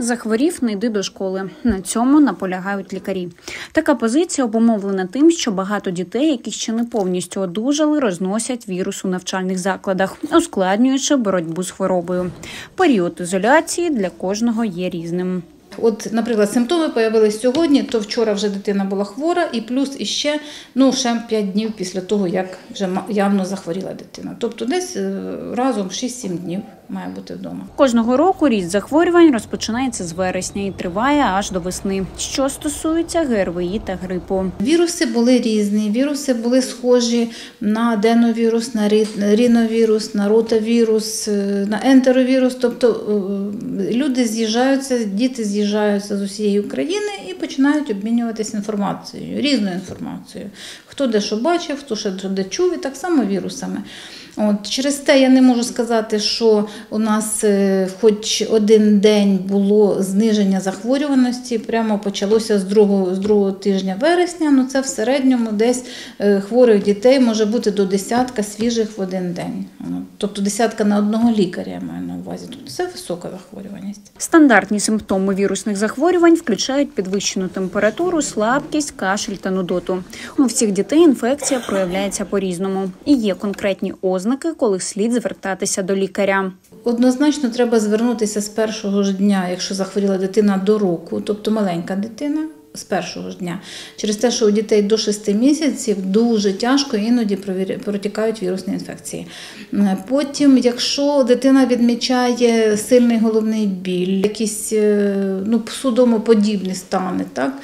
Захворів – не йди до школи. На цьому наполягають лікарі. Така позиція обумовлена тим, що багато дітей, які ще не повністю одужали, розносять вірус у навчальних закладах, ускладнюючи боротьбу з хворобою. Період ізоляції для кожного є різним. От, наприклад, симптоми з'явилися сьогодні, то вчора вже дитина була хвора, і плюс іще, ще 5 днів після того, як вже явно захворіла дитина. Тобто десь разом 6-7 днів має бути вдома. Кожного року ріст захворювань розпочинається з вересня і триває аж до весни, що стосується ГРВІ та грипу. Віруси були різні, віруси були схожі на аденовірус, на ріновірус, на ротавірус, на ентеровірус. Тобто люди з'їжджаються, діти з'їжджаються з усієї України і починають обмінюватися інформацією, різною інформацією. Хто де що бачив, хто ще де чув, і так само вірусами. Через те я не можу сказати, що у нас хоч один день було зниження захворюваності, прямо почалося з другого тижня вересня, це в середньому десь хворих дітей може бути до 10 свіжих в один день. Тобто 10 на одного лікаря, я маю на увазі. Тобто це висока захворюваність. Стандартні симптоми вірусних захворювань включають підвищену температуру, слабкість, кашель та нудоту. У всіх дітей інфекція проявляється по-різному. І є конкретні ознаки, коли слід звертатися до лікаря. Однозначно треба звернутися з першого ж дня, якщо захворіла дитина до року, тобто маленька дитина, з першого ж дня. Через те, що у дітей до 6 місяців дуже тяжко іноді протікають вірусні інфекції. Потім, якщо дитина відмічає сильний головний біль, якісь судомоподібні стани, так?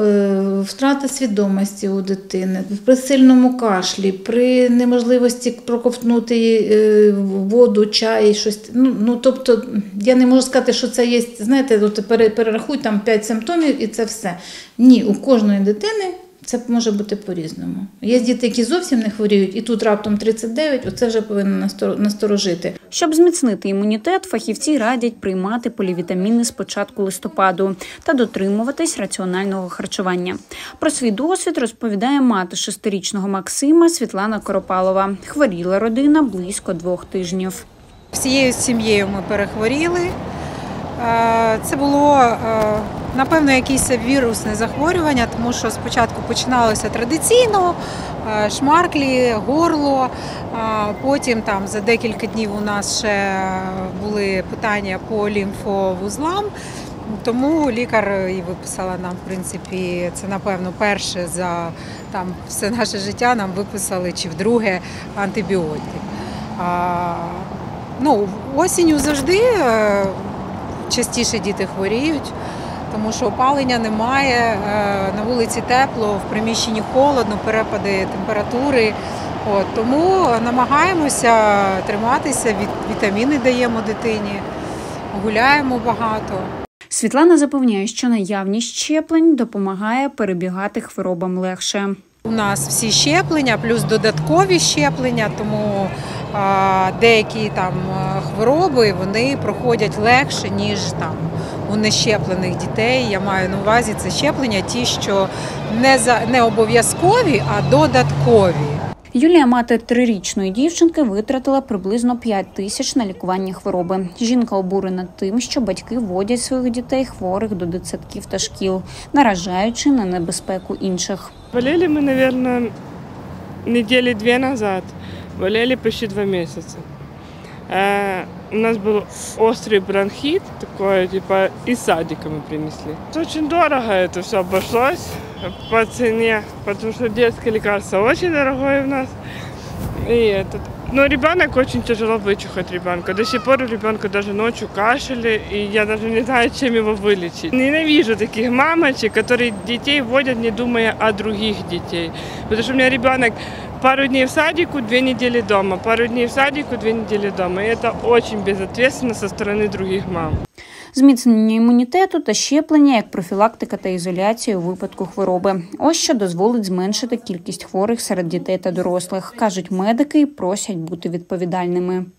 Втрата свідомості у дитини, при сильному кашлі, при неможливості проковтнути воду, чай, щось. Тобто, я не можу сказати, що це є, знаєте, перерахуй там 5 симптомів і це все. Ні, у кожної дитини це може бути по-різному. Є діти, які зовсім не хворіють, і тут раптом 39, оце вже повинно насторожити. Щоб зміцнити імунітет, фахівці радять приймати полівітаміни з початку листопаду та дотримуватись раціонального харчування. Про свій досвід розповідає мати 6-річного Максима Світлана Коропалова. Хворіла родина близько 2 тижнів. Всією сім'єю ми перехворіли. Це було, напевно, якесь вірусне захворювання, тому що спочатку починалося традиційно, шмарклі, горло, потім за декілька днів у нас ще були питання по лімфовузлам, тому лікар і виписала нам, в принципі, це, напевно, перше за все наше життя нам виписали, чи вдруге, антибіотик. Осінню завжди частіше діти хворіють, тому що опалення немає, на вулиці тепло, в приміщенні холодно, перепади температури. Тому намагаємося триматися, вітаміни даємо дитині, гуляємо багато. Світлана запевняє, що наявність щеплень допомагає перебігати хворобам легше. У нас всі щеплення, плюс додаткові щеплення, тому деякі хвороби вони проходять легше, ніж у нещеплених дітей. Я маю на увазі це щеплення ті, що не обов'язкові, а додаткові. Юлія, мати 3-річної дівчинки, витратила приблизно 5 тисяч на лікування хвороби. Жінка обурена тим, що батьки водять своїх дітей хворих до дитсадків та шкіл, наражаючи на небезпеку інших. Болели мы, наверное, недели 2 назад. Болели почти 2 месяца. У нас был острый бронхит, такой, из садика мы принесли. Очень дорого это все обошлось по цене, потому что детское лекарство очень дорогое у нас. Но ребенок очень тяжело вычухать ребенка. До сих пор у ребенка даже ночью кашель, и я даже не знаю, чем его вылечить. Ненавижу таких мамочек, которые детей водят, не думая о других детей. Потому что у меня ребенок пару дней в садику, 2 недели дома. Пару дней в садику, 2 недели дома. И это очень безответственно со стороны других мам. Зміцнення імунітету та щеплення як профілактика та ізоляція у випадку хвороби. Ось що дозволить зменшити кількість хворих серед дітей та дорослих, кажуть медики і просять бути відповідальними.